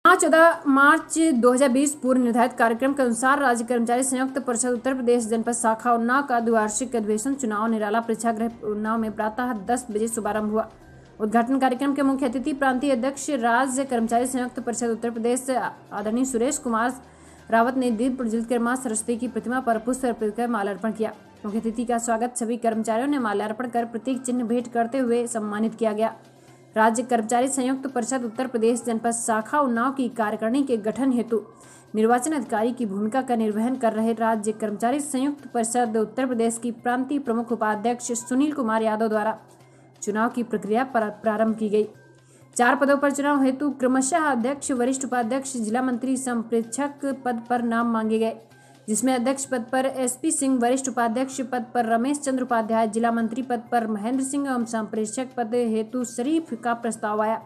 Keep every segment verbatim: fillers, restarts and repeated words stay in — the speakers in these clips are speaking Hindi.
चौदह मार्च दो हज़ार बीस पूर्व निर्धारित कार्यक्रम के अनुसार राज्य कर्मचारी संयुक्त परिषद उत्तर प्रदेश जनपद शाखा उन्नाव का द्विवार्षिक अधिवेशन चुनाव निराला प्रेक्षागृह उन्नाव में प्रातः दस बजे शुभारंभ हुआ। उद्घाटन कार्यक्रम के मुख्य अतिथि प्रांतीय अध्यक्ष राज्य कर्मचारी संयुक्त परिषद उत्तर प्रदेश आदरणीय सुरेश कुमार रावत ने दीप प्रज्वलित कर मां सरस्वती की प्रतिमा पर पुष्प अर्पित कर माल्यार्पण किया। मुख्य अतिथि का स्वागत सभी कर्मचारियों ने माल्यार्पण कर प्रतीक चिन्ह भेंट करते हुए सम्मानित किया गया। राज्य कर्मचारी संयुक्त परिषद उत्तर प्रदेश जनपद शाखा उन्नाव की कार्यकारिणी के गठन हेतु निर्वाचन अधिकारी की भूमिका का निर्वहन कर रहे राज्य कर्मचारी संयुक्त परिषद उत्तर प्रदेश की प्रांतीय प्रमुख उपाध्यक्ष सुनील कुमार यादव द्वारा चुनाव की प्रक्रिया प्रारंभ की गई। चार पदों पर चुनाव हेतु क्रमशः अध्यक्ष, वरिष्ठ उपाध्यक्ष, जिला मंत्री संप्रेक्षक पद पर नाम मांगे गए, जिसमें अध्यक्ष पद पर एसपी सिंह, वरिष्ठ उपाध्यक्ष पद पर रमेश चंद्र उपाध्याय, जिला मंत्री पद पर महेंद्र सिंह एवं संप्रेक्षक पद हेतु शरीफ का प्रस्ताव आया।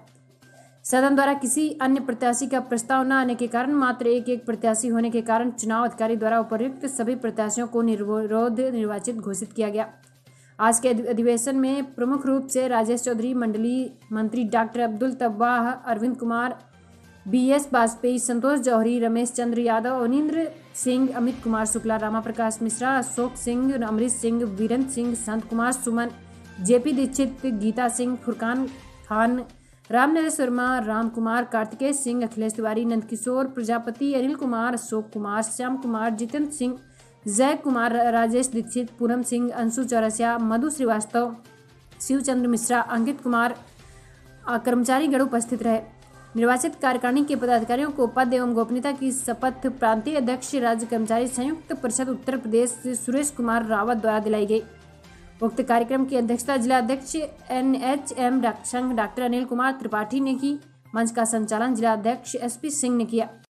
सदन द्वारा किसी अन्य प्रत्याशी का प्रस्ताव न आने के कारण मात्र एक एक प्रत्याशी होने के कारण चुनाव अधिकारी द्वारा उपर्युक्त सभी प्रत्याशियों को निर्विरोध निर्वाचित घोषित किया गया। आज के अधिवेशन में प्रमुख रूप से राजेश चौधरी, मंडलीय मंत्री doctor Abdul Tabbah, Arvind Kumar, B S Vajpayee, Santosh Johri, Ramesh Chandra Yadav, Avnindra Singh, Amit Kumar Shukla, Rama Prakash Mishra, Ashok Singh, Amrish Singh, Virendra Singh, Sant Kumar Suman, J P Dikshit, Geeta Singh, Furqan Khan, Ramnaresh Verma, Ram Kumar, Kartikeya Singh, Akhilesh Tiwari, Nandkishore Prajapati, Anil Kumar, Ashok Kumar, Shyam Kumar, Jitendra Singh, Jay Kumar, Rajesh Dixit, Poonam Singh, Anshu Chaurasia, मधु श्रीवास्तव, शिवचंद्र मिश्रा, अंकित कुमार कर्मचारी गण उपस्थित रहे। निर्वाचित कार्यकारिणी के पदाधिकारियों को पद एवं गोपनीयता की शपथ प्रांतीय अध्यक्ष राज्य कर्मचारी संयुक्त परिषद उत्तर प्रदेश सुरेश कुमार रावत द्वारा दिलाई गई। उक्त कार्यक्रम की अध्यक्षता जिला अध्यक्ष एन एच एम संघ डॉक्टर अनिल कुमार त्रिपाठी ने की। मंच का संचालन जिला अध्यक्ष एस पी सिंह ने किया।